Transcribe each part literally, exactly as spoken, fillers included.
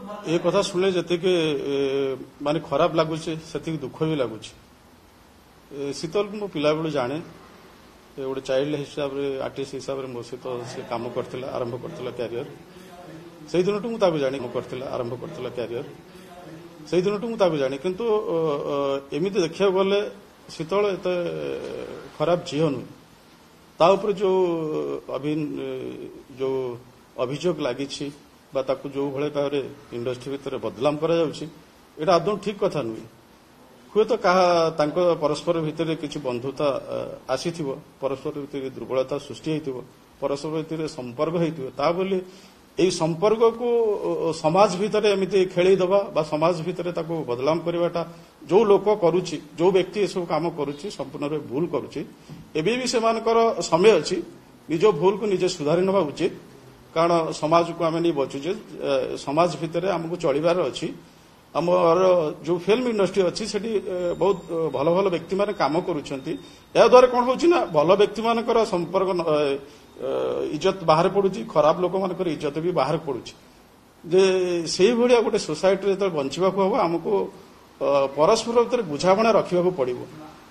ये कथा शुणे जी माने खराब लगुच से दुख भी लगुच। शीतल को मो पिला बेलू जाने गोटे चाइल्ड हिसाब से आर्टिस्ट हिसाब से मो सहित से कम करथिला आरंभ करथिला कैरियर से दिन टू मुझे जानी करथिला आरंभ करथिला कैरियर से दिन टू मुझे जानी किंतु एमती देखा गले शीतल एत खराब झील नुह ता ऊपर जो अभी जो अभियोग लगी जो भाई भाव इंडस्ट्री भितर बदलाम करा आदौ ठीक कथा नुहे हुए तो क्या परस्पर भितर किसी बंधुता आसी परस्पर भितर दुर्बलता सृष्टि हो परस्पर भितर संपर्क होता बोली यही संपर्क को समाज भितर एमती खेलईदबा बा समाज भितर ताको बदलाम करवाटा जो लोक करुच्ची जो व्यक्ति ये सब काम करुच्ची संपूर्ण भूल करुच्ची एबे भी सेमानकर समय अच्छी निज भूल को निजे सुधारी नवा उचित कारण समाज को आम नहीं बचुचे समाज भितर आमको चलबार अच्छी आमर जो फिल्म इंडस्ट्री अच्छी से बहुत भल भल व्यक्ति माने काम करुछंती या द्वारा कौन होची ना भल व्यक्ति मानकर संपर्क इज्जत बाहर पड़ुची खराब लोक मानकर इज्जत भी बाहर पड़ुची जे से भाया गोटे सोसाइटी जो बंचवा हम आमको परस्पर भीतर बुझाणा रखा पड़ो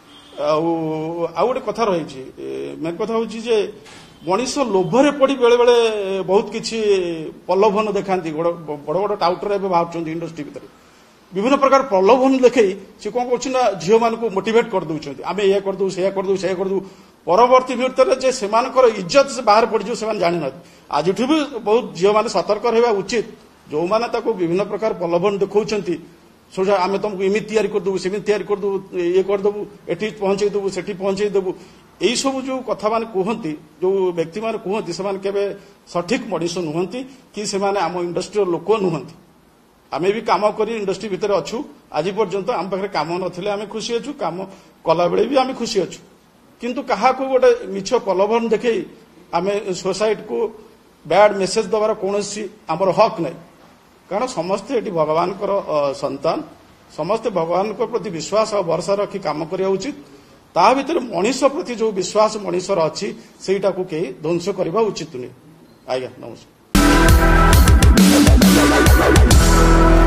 आ गोटे कथा रही मेन कथा हूँ जे मनीष लोभरे पड़ी बेले बेले बहुत किसी प्रलोभन देखा बड़ बड़ टाउटर बाहर इंडस्ट्री भितर विभिन्न प्रकार प्रलोभन देखे सी कौन कर झील मान मोटिवेट कर दौरान आम यह करदू से करदू से करदू परवर्ती भितर जे से इज्जत से बाहर पड़ो से जानी ना आज भी बहुत झील मैंने सतर्क रहा उचित जो मैंने विभिन्न प्रकार प्रलोभन देखा सोचा आम तुमको इमित तैयारी करदेबू सेमि तैयारी करदेबू ये करदेबू एटी पहुंचे देबू सेठी पहुंचे देबू यही सब जो कथा मान कहती जो व्यक्ति मान कहती से केवे सठिक मनीष नुहंती कि से आम इंडस्ट्री लोक नुहंती आमे भी काम करी इंडस्ट्री भितर अच्छू आज पर्यंत आम पाखे काम नथिले आमे खुशी अच्छू काम कला बेले भी आमे खुशी अच्छू किंतु कहा को गोटे मिछ प्रलोभन देखे आमे सोसाइटी को बैड मेसेज दबार कौन आमर हक नहीं कारण समस्ते ये भगवान संतान समस्ते भगवान प्रति विश्वास और भरोसा रखी काम करने उचित ता भीतर मनीष प्रति जो विश्वास मनीषर अच्छी सेटा को कहीं ध्वंस करने उचित नहीं। आज्ञा नमस्कार।